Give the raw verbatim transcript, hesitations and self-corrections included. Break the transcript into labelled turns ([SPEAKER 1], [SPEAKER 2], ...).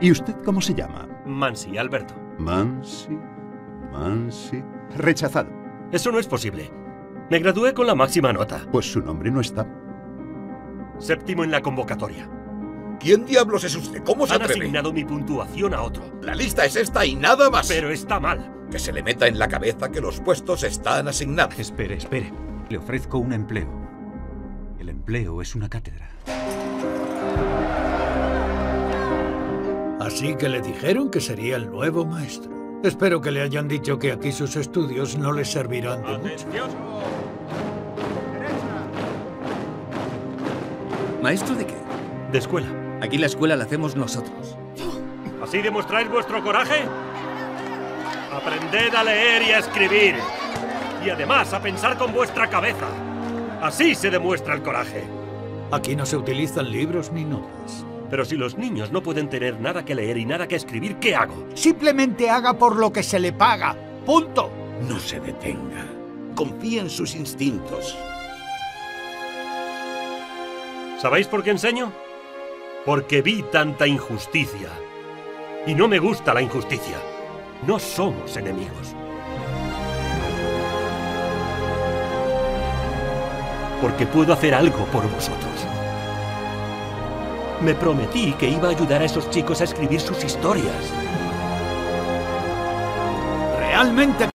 [SPEAKER 1] ¿Y usted cómo se llama?
[SPEAKER 2] Mansi, Alberto.
[SPEAKER 1] Mansi, Mansi... Rechazado.
[SPEAKER 2] Eso no es posible. Me gradué con la máxima nota.
[SPEAKER 1] Pues su nombre no está.
[SPEAKER 2] Séptimo en la convocatoria.
[SPEAKER 3] ¿Quién diablos es usted? ¿Cómo se
[SPEAKER 2] Han
[SPEAKER 3] atreve?
[SPEAKER 2] asignado mi puntuación a otro.
[SPEAKER 3] La lista es esta y nada más.
[SPEAKER 2] Pero está mal.
[SPEAKER 3] Que se le meta en la cabeza que los puestos están asignados.
[SPEAKER 4] Espere, espere. Le ofrezco un empleo. El empleo es una cátedra.
[SPEAKER 5] Así que le dijeron que sería el nuevo maestro. Espero que le hayan dicho que aquí sus estudios no le servirán de mucho.
[SPEAKER 6] ¿Maestro de qué?
[SPEAKER 2] De escuela.
[SPEAKER 6] Aquí la escuela la hacemos nosotros.
[SPEAKER 2] ¿Así demostráis vuestro coraje? Aprended a leer y a escribir. Y además a pensar con vuestra cabeza. Así se demuestra el coraje.
[SPEAKER 5] Aquí no se utilizan libros ni notas.
[SPEAKER 2] Pero si los niños no pueden tener nada que leer y nada que escribir, ¿qué hago?
[SPEAKER 7] Simplemente haga por lo que se le paga. ¡Punto!
[SPEAKER 3] No se detenga. Confíe en sus instintos.
[SPEAKER 2] ¿Sabéis por qué enseño? Porque vi tanta injusticia. Y no me gusta la injusticia. No somos enemigos. Porque puedo hacer algo por vosotros. Me prometí que iba a ayudar a esos chicos a escribir sus historias.
[SPEAKER 5] Realmente